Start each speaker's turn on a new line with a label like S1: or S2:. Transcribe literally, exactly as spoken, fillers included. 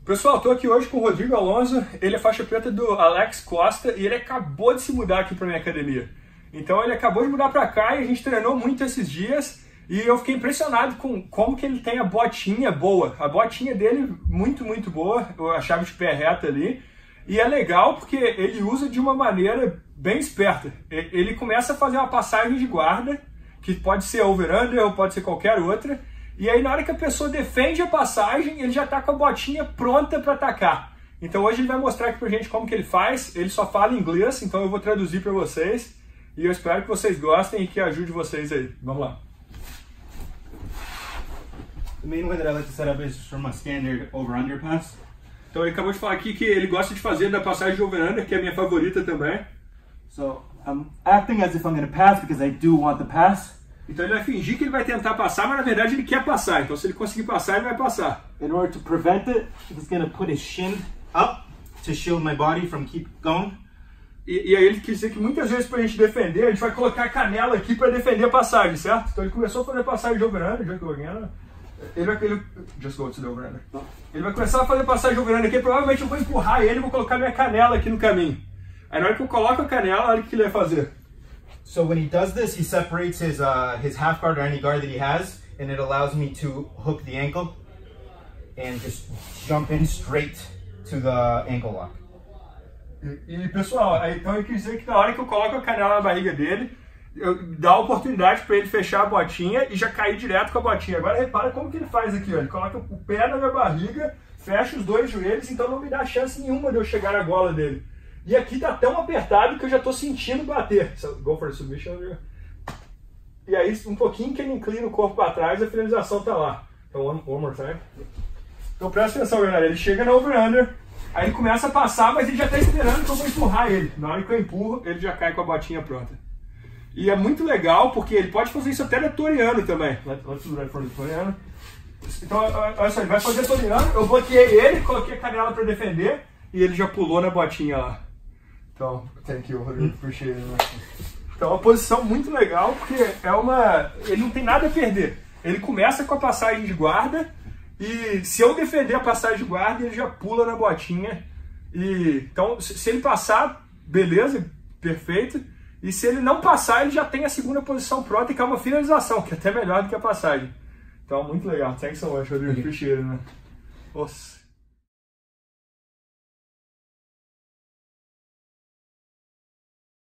S1: Pessoal, estou aqui hoje com o Rodrigo Alonso, ele é faixa preta do Alex Costa e ele acabou de se mudar aqui para minha academia. Então ele acabou de mudar para cá e a gente treinou muito esses dias e eu fiquei impressionado com como que ele tem a botinha boa. A botinha dele muito, muito boa, a chave de pé reta ali. E é legal porque ele usa de uma maneira bem esperta. Ele começa a fazer uma passagem de guarda, que pode ser over-under ou pode ser qualquer outra. E aí na hora que a pessoa defende a passagem, ele já está com a botinha pronta para atacar. Então hoje ele vai mostrar aqui pra gente como que ele faz. Ele só fala inglês, então eu vou traduzir para vocês. E eu espero que vocês gostem e que ajude vocês aí. Vamos lá.
S2: The main way that I like to set up is from a standard over-under pass.
S1: Então ele acabou de falar aqui que ele gosta de fazer da passagem de over-under, que é a minha favorita também.
S2: So I'm acting as if I'm going to pass because I do want the pass.
S1: Então ele vai fingir que ele vai tentar passar, mas na verdade ele quer passar. Então se ele conseguir passar, ele vai passar.
S2: In order to prevent it, he's going to put his shin up to shield my body from keep going.
S1: E, e aí ele quis dizer que muitas vezes para a gente defender, a gente vai colocar a canela aqui para defender a passagem, certo? Então ele começou a fazer a passagem de over-under, já que eu ganhei. Ele vai, ele, just go to the over-under. Ele vai começar a fazer passagem de over-under aqui, provavelmente eu vou empurrar ele e vou colocar minha canela aqui no caminho. Aí na hora que eu coloco a canela, olha o que ele vai fazer.
S2: So when he does this, he separates his uh, his half guard or any guard that he has, and it allows me to hook the ankle and just jump in straight to the ankle lock.
S1: E, e pessoal, aí, então eu quis dizer que na hora que eu coloco a canela na barriga dele, eu dá a oportunidade para ele fechar a botinha e já cair direto com a botinha. Agora repara como que ele faz aqui, ó. Ele coloca o pé na minha barriga, fecha os dois joelhos, então não me dá chance nenhuma de eu chegar na gola dele. E aqui tá tão apertado que eu já tô sentindo bater. So, go for the submission. E aí, um pouquinho que ele inclina o corpo para trás, a finalização tá lá. Então, one, one more time. Então presta atenção, galera. Ele chega no over-under, aí ele começa a passar, mas ele já tá esperando que eu vou empurrar ele. Na hora que eu empurro, ele já cai com a botinha pronta. E é muito legal, porque ele pode fazer isso até no toriano também. Let's do that for the toriano. Então, olha só, ele vai fazer toriano, eu bloqueei ele, coloquei a canela para defender, e ele já pulou na botinha lá. Então, thank you, Rodrigo, appreciate it. Então, é uma posição muito legal, porque é uma... ele não tem nada a perder. Ele começa com a passagem de guarda, e se eu defender a passagem de guarda, ele já pula na botinha. E, então, se ele passar, beleza, perfeito. E se ele não passar, ele já tem a segunda posição pronta, que é uma finalização, que é até melhor do que a passagem. Então, muito legal. Thanks so much, Rodrigo, appreciate it, né? Nossa.